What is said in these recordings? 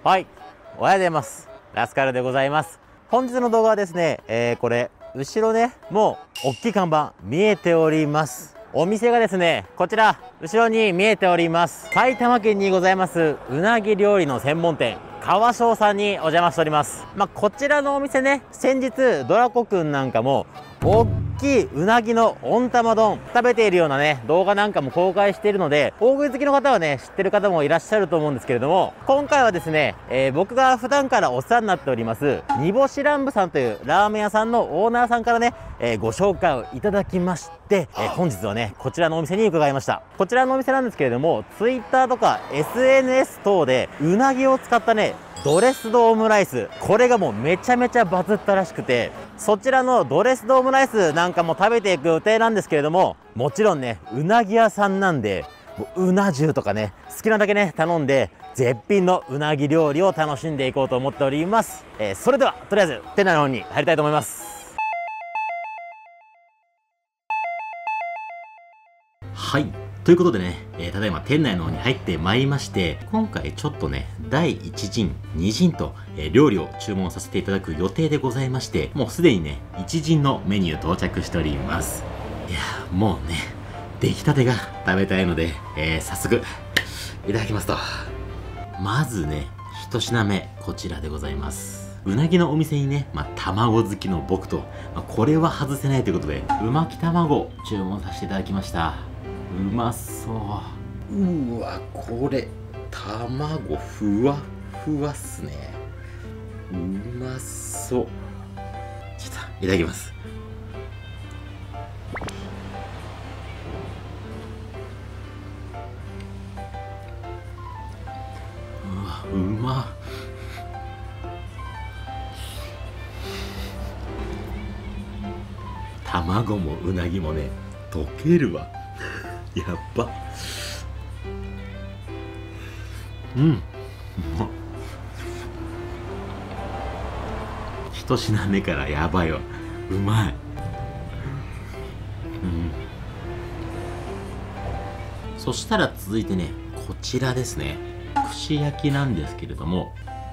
はい、おはようございます。ラスカルでございます。本日の動画はですね、これ後ろね、もう大きい看板見えております。お店がですね、こちら後ろに見えております。埼玉県にございますうなぎ料理の専門店川翔さんにお邪魔しております。こちらのお店ね、先日ドラコくんなんかも大きいうなぎの温玉丼食べているようなね動画なんかも公開しているので、大食い好きの方はね知ってる方もいらっしゃると思うんですけれども、今回はですね、僕が普段からお世話になっております煮干し乱舞さんというラーメン屋さんのオーナーさんからね、ご紹介をいただきまして、本日はねこちらのお店に伺いました。こちらのお店なんですけれども、 Twitter とか SNS 等でうなぎを使ったねドレスドオムライス、これがもうめちゃめちゃバズったらしくて、そちらのドレスドオムライスなんかも食べていく予定なんですけれども、もちろんねうなぎ屋さんなんでうな重とかね好きなだけね頼んで絶品のうなぎ料理を楽しんでいこうと思っております。それではとりあえず店内の方に入りたいと思います。はい、ということでね、ただいま店内の方に入ってまいりまして、今回ちょっとね第1陣2陣と、料理を注文させていただく予定でございまして、もうすでにね1陣のメニュー到着しております。いやーもうね出来たてが食べたいので、早速いただきますと。まずね1品目こちらでございます。うなぎのお店にね、卵好きの僕と、これは外せないということでうまき卵注文させていただきました。うまそう。うわ、これ卵ふわふわっすね。うまそう。ちょっといただきます。うわ、うまっ。卵もうなぎもね溶けるわ。やっば。うん、うまっ。一品目からやばいわ。うまい。そしたら続いてねこちらですね、串焼きなんですけれども、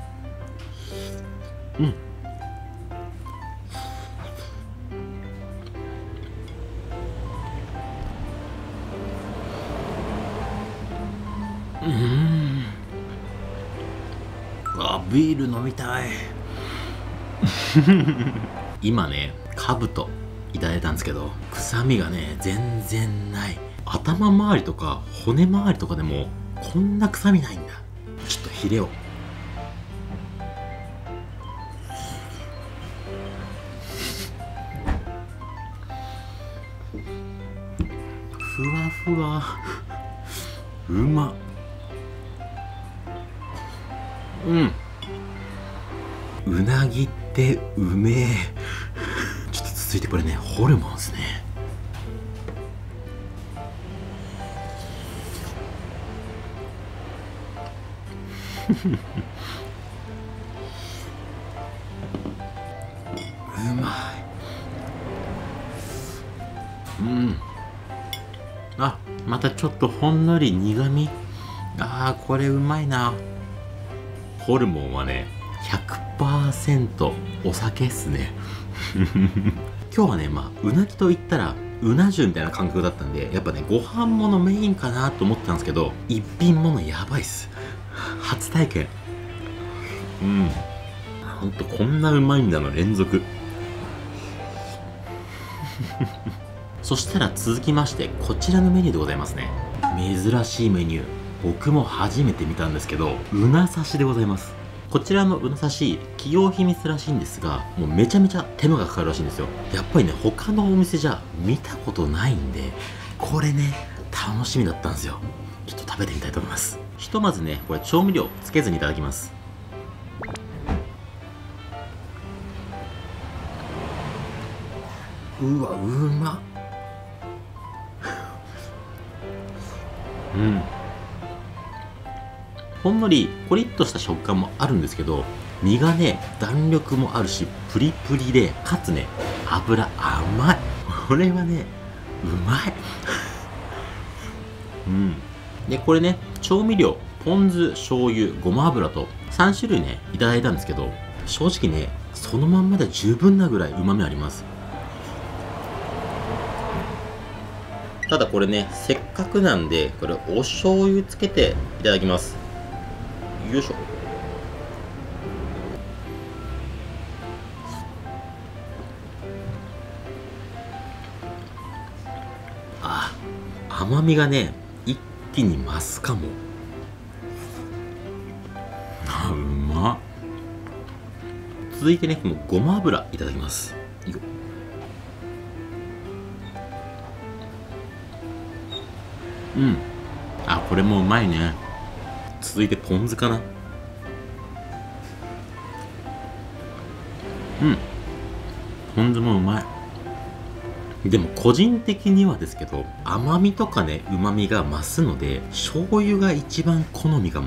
ビール飲みたい。今ねかぶといただいたんですけど、臭みがね全然ない。頭周りとか骨周りとかでもこんな臭みないんだ。ちょっとヒレを。ふわふわ。うまっ。うなぎってうめえ。ちょっと続いてこれねホルモンですね。うまい。あ、またちょっとほんのり苦味。これうまいな。ホルモンはね100% お酒っすね。今日はねうなぎと言ったらうな重みたいな感覚だったんで、やっぱねご飯ものメインかなと思ってたんですけど、一品ものやばいっす。初体験。ほんとこんなうまいんだの連続。そしたら続きましてこちらのメニューでございますね。珍しいメニュー、僕も初めて見たんですけど、うな刺しでございます。こちらのうな刺し企業秘密らしいんですが、もうめちゃめちゃ手間がかかるらしいんですよ。やっぱりね他のお店じゃ見たことないんで、これね楽しみだったんですよ。ちょっと食べてみたいと思います。ひとまずねこれ調味料つけずにいただきます。うわうまっ。ほんのりコリッとした食感もあるんですけど、身がね弾力もあるしプリプリで、かつね油甘い。これはねうまい。でこれね調味料ポン酢、醤油、ごま油と 3種類ねいただいたんですけど、正直ねそのまんまで十分なぐらい旨味あります。ただこれね、せっかくなんでこれお醤油つけていただきます。よいしょ。甘みがね一気に増すかも。うまっ。続いてね、このごま油いただきます。いいよ。これもうまいね。続いてポン酢かな。ポン酢もうまい。でも個人的にはですけど、甘みとかね旨みが増すので醤油が一番好みかも。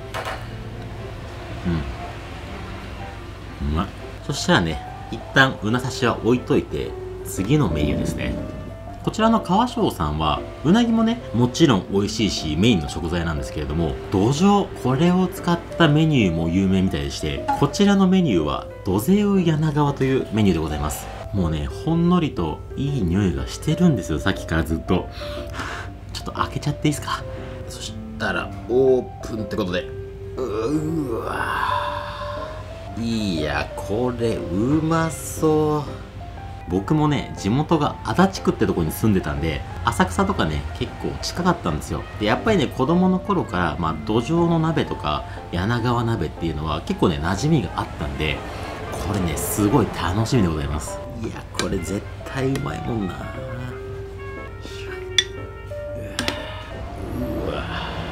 うまい。そしたらね、一旦うな刺しは置いといて次のメニューですね。こちらの川翔さんはうなぎもねもちろん美味しいしメインの食材なんですけれども、どじょう、これを使ったメニューも有名みたいでして、こちらのメニューはどぜう柳川というメニューでございます。もうねほんのりといい匂いがしてるんですよ、さっきからずっと。ちょっと開けちゃっていいですか。そしたらオープンってことで、うわ、いやこれうまそう。僕もね地元が足立区ってとこに住んでたんで、浅草とかね結構近かったんですよ。でやっぱりね子供の頃からどじょうの鍋とか柳川鍋っていうのは結構ね馴染みがあったんで、これねすごい楽しみでございます。いやこれ絶対うまいもんな。うわ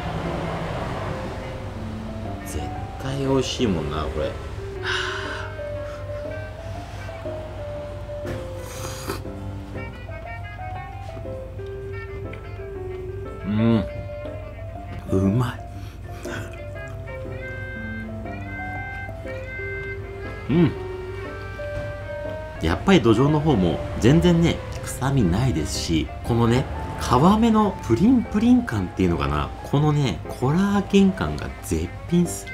絶対美味しいもんなこれ。うまい。やっぱりどじょうの方も全然ね臭みないですし、このね皮目のプリンプリン感っていうのかな、このねコラーゲン感が絶品っす。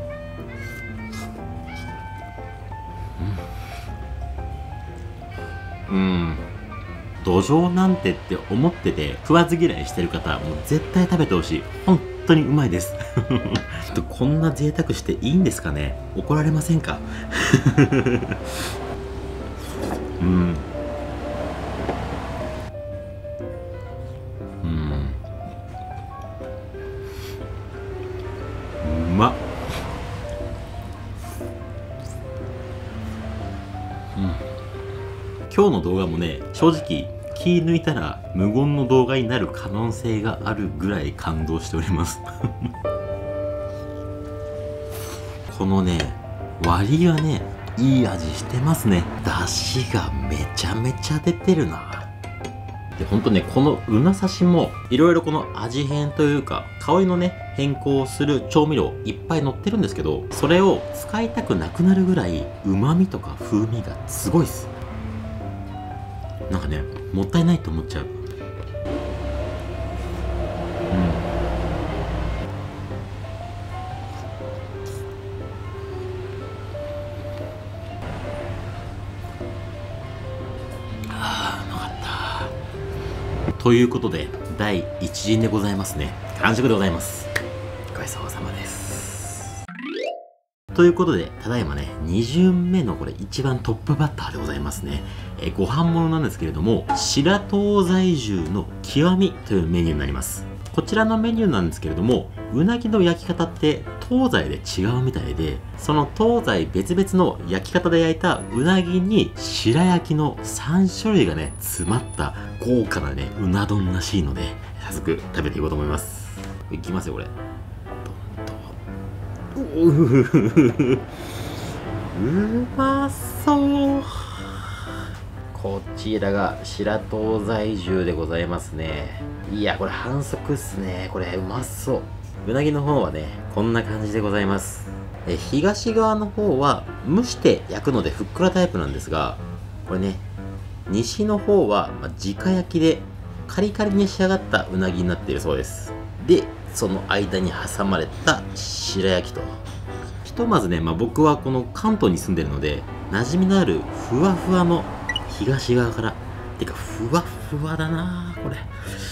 どじょうなんてって思ってて食わず嫌いしてる方はもう絶対食べてほしい。本当にうまいです。こんな贅沢していいんですかね。怒られませんか。うまっ。今日の動画もね正直気抜いたら無言の動画になる可能性があるぐらい感動しております。このね割りがねいい味してますね。出汁がめちゃめちゃ出てるな。でほんとねこのうな刺しもいろいろこの味変というか香りのね変更する調味料いっぱい乗ってるんですけど、それを使いたくなくなるぐらい旨味とか風味がすごいっす。なんかねもったいないと思っちゃう。うまかった。ということで第1陣でございますね。完食でございます。ごちそうさまです。ということでただいまね2巡目のこれ一番トップバッターでございますね。ご飯物なんですけれども、白島在住の極みというメニューになります。こちらのメニューなんですけれども、うなぎの焼き方って東西で違うみたいで、その東西別々の焼き方で焼いたうなぎに白焼きの3種類がね詰まった豪華なねうな丼らしいので、早速食べていこうと思います。いきますよこれ。うまそう。こちらが白島在住でございますね。いやこれ反則っすね。これうまそう。うなぎの方はねこんな感じでございます。東側の方は蒸して焼くのでふっくらタイプなんですが、これね西の方は直焼きでカリカリに仕上がったうなぎになっているそうです。でその間に挟まれた白焼きととまずね、僕はこの関東に住んでるので、馴染みのあるふわふわの東側から、てかふわふわだなこれ。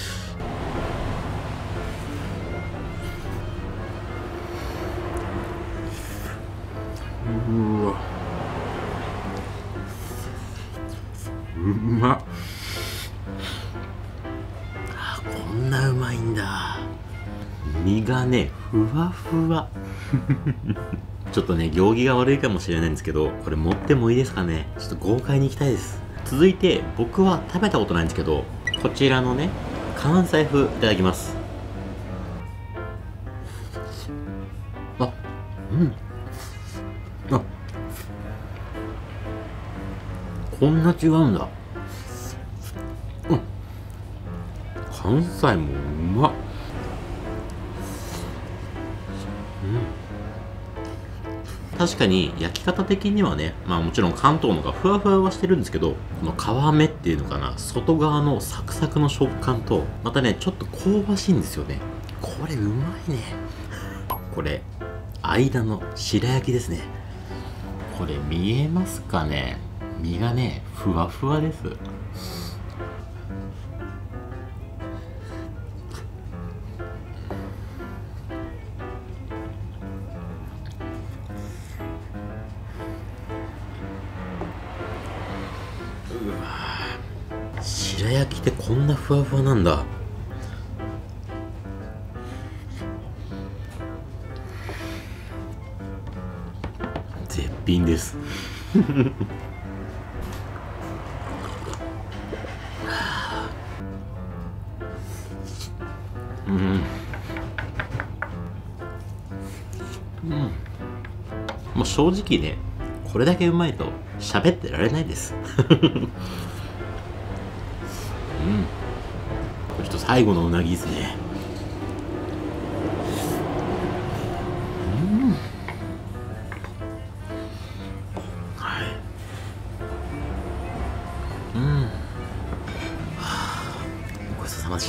うわ、うまっ。こんなうまいんだ。身がね、ふわふわ。ちょっとね、行儀が悪いかもしれないんですけど、これ持ってもいいですかね。ちょっと豪快に行きたいです。続いて、僕は食べたことないんですけど、こちらのね、関西風いただきます。あ、うん。あ、こんな違うんだ。うん。関西もうまっ。確かに焼き方的にはね、もちろん関東のがふわふわはしてるんですけど、この皮目っていうのかな、外側のサクサクの食感と、またね、ちょっと香ばしいんですよね。これうまいね。これ、間の白焼きですね。これ見えますかね。身がね、ふわふわです。白焼きってこんなふわふわなんだ。絶品です。うん、もう正直ね、これだけうまいと喋ってられないです。これちょっと最後のうなぎですね。はい。ごちそうさまでした。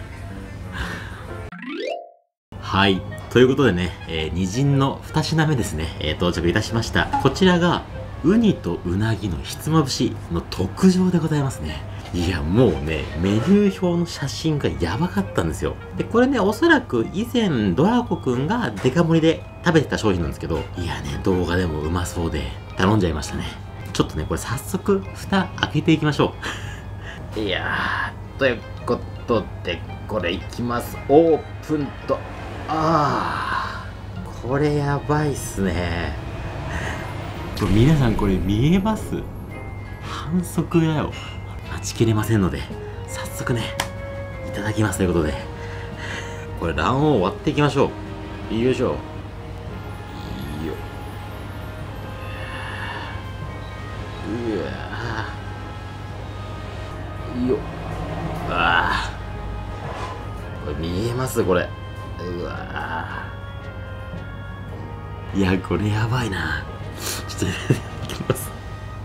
はい。ということでね、二陣の2品目ですね、到着いたしました。こちらが、ウニとウナギのひつまぶしの特上でございますね。いや、もうね、メニュー表の写真がやばかったんですよ。で、これね、おそらく以前、ドラコくんがデカ盛りで食べてた商品なんですけど、いやね、動画でもうまそうで、頼んじゃいましたね。ちょっとね、これ早速、蓋開けていきましょう。いやー、ということで、これいきます。オープンと、これやばいっすね。皆さんこれ見えます？反則だよ。待ちきれませんので、早速ね、いただきますということで、これ卵黄割っていきましょう。よいしょ。ようわよこれ見えますこれ。うわいや、これやばいな。ちょっといただきます。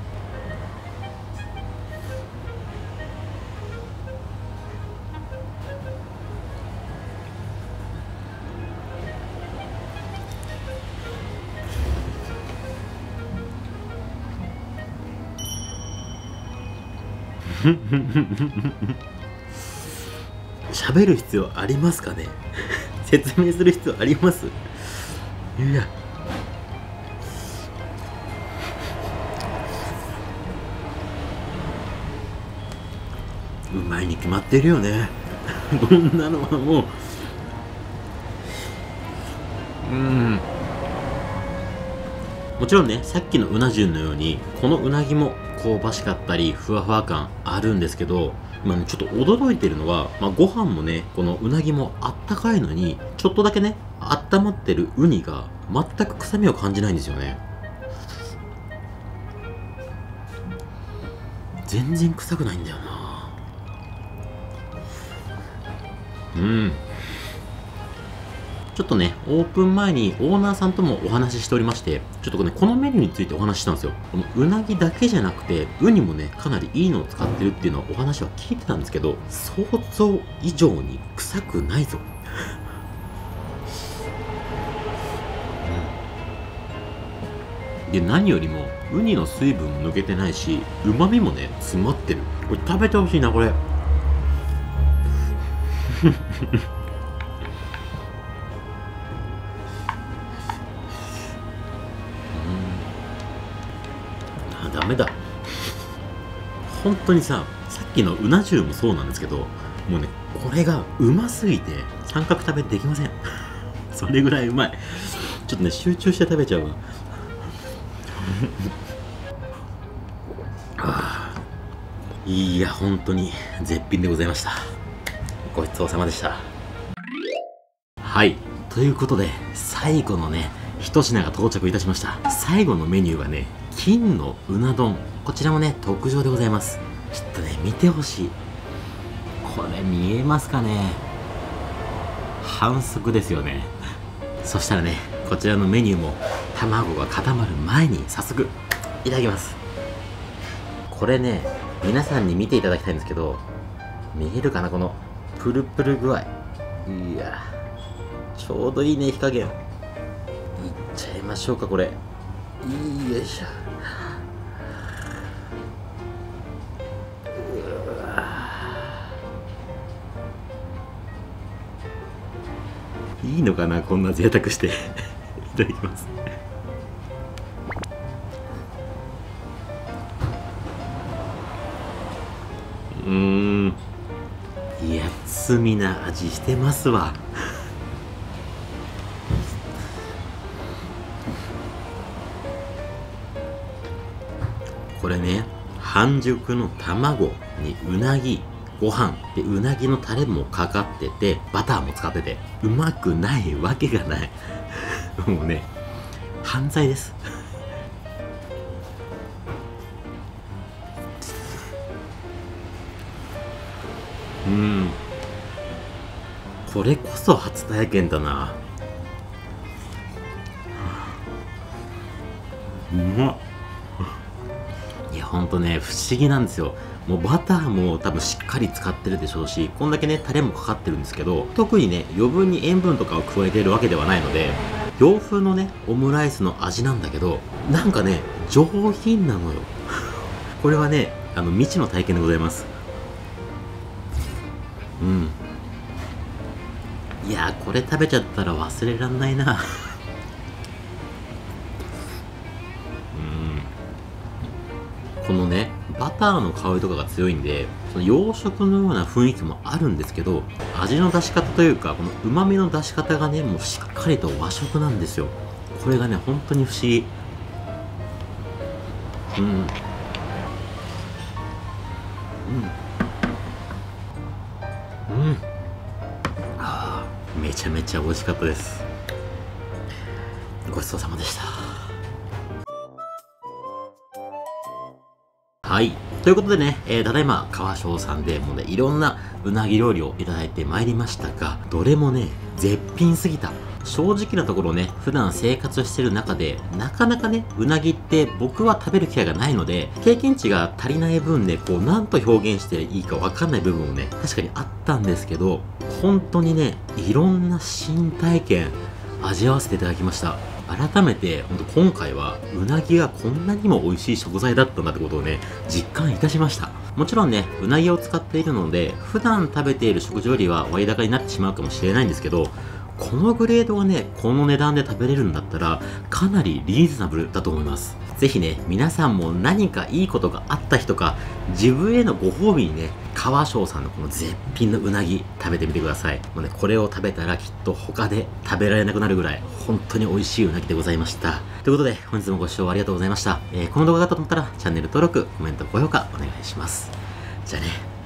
喋る必要ありますかね。説明する必要あります？いや、うまいに決まってるよね。こんなのはもうもちろんね、さっきのうな重のようにこのうなぎも香ばしかったりふわふわ感あるんですけど、今ねちょっと驚いてるのは、ご飯もねこのうなぎもあったかいのにちょっとだけね温まってるウニが全く臭みを感じないんですよね。全然臭くないんだよな。ちょっとね、オープン前にオーナーさんともお話ししておりまして、ちょっとね、このメニューについてお話ししたんですよ。このうなぎだけじゃなくて、ウニもね、かなりいいのを使ってるっていうのはお話は聞いてたんですけど、想像以上に臭くないぞ。 で、何よりもウニの水分も抜けてないし、旨味もね詰まってる。これ食べてほしいな、これ。ダメだ。本当にさっきのうな重もそうなんですけど、もうねこれがうますぎて三角食べできません。それぐらいうまい。ちょっとね集中して食べちゃうわ。いや本当に絶品でございました。ごちそうさまでした。はい、ということで最後のね一品が到着いたしました。最後のメニューがね金のうな丼、こちらもね特上でございます。ちょっとね見てほしい。これ見えますかね。反則ですよね。そしたらねこちらのメニューも卵が固まる前に早速いただきます。これね皆さんに見ていただきたいんですけど、見えるかな、このプルプル具合。いやちょうどいいね火加減。いっちゃいましょうか。これよいしょ。いいのかな、こんな贅沢して。いただきます。いや罪な味してますわ。これね半熟の卵にうなぎ、ご飯でうなぎのタレもかかっててバターも使っててうまくないわけがない。もうね犯罪です。これこそ初体験だな。うまっ。いやほんとね不思議なんですよ。もうバターも多分しっかり使ってるでしょうし、こんだけねタレもかかってるんですけど、特にね余分に塩分とかを加えているわけではないので、洋風のねオムライスの味なんだけど、なんかね上品なのよ。これはね未知の体験でございます。いやーこれ食べちゃったら忘れらんないな。このねバターの香りとかが強いんで、その洋食のような雰囲気もあるんですけど、味の出し方というかこの旨味の出し方がねもうしっかりと和食なんですよ。これがね本当に不思議。めちゃめちゃ美味しかったです。ごちそうさまでした。はい。ということでね、ただいま川翔さんでもうね、いろんなうなぎ料理をいただいてまいりましたが、どれもね、絶品すぎた。正直なところね、普段生活してる中で、なかなかね、うなぎって僕は食べる機会がないので、経験値が足りない分ね、こう、なんと表現していいかわかんない部分もね、確かにあったんですけど、本当にね、いろんな新体験、味わわせていただきました。改めて、本当今回は、うなぎがこんなにも美味しい食材だったんだってことをね、実感いたしました。もちろんね、うなぎを使っているので、普段食べている食事よりは割高になってしまうかもしれないんですけど、このグレードがね、この値段で食べれるんだったら、かなりリーズナブルだと思います。ぜひね、皆さんも何かいいことがあった日とか、自分へのご褒美にね、川翔さんのこの絶品のうなぎ食べてみてください。もうね、これを食べたらきっと他で食べられなくなるぐらい、本当に美味しいうなぎでございました。ということで、本日もご視聴ありがとうございました。この動画が良かったと思ったら、チャンネル登録、コメント、高評価お願いします。じゃあね。